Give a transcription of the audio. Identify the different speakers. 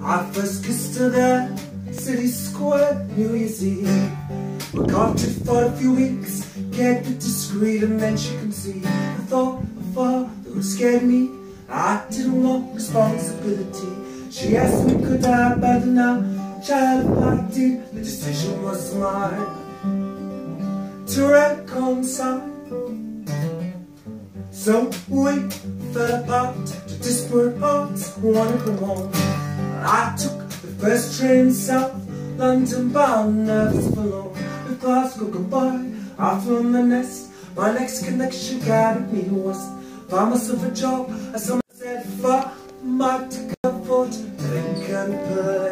Speaker 1: I first kissed her there, City Square, New Year's Eve. We courted for a few weeks, kept it discreet, and then she conceived the thought of father would scare me. I didn't want responsibility. She asked me could I better now, child, I did. The decision was mine to reconcile. So we fell apart to disparate hearts, one of them home. I took the first train south, London bound, nervous forlorn. With Glasgow goodbye, I flew on the nest. My next connection guided me west. Found myself a job, as someone said, far, my ticket for Lincoln.